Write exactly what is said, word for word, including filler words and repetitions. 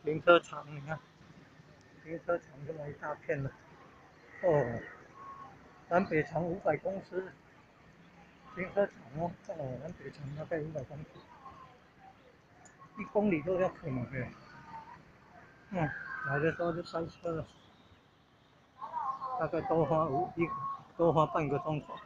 停车场，你看，停车场这么一大片的，哦，南北长五百公尺，停车场哦，哦，南北长大概五百公尺，一公里都要可能的，嗯，来的时候就塞车了，大概多花五一多花半个钟头。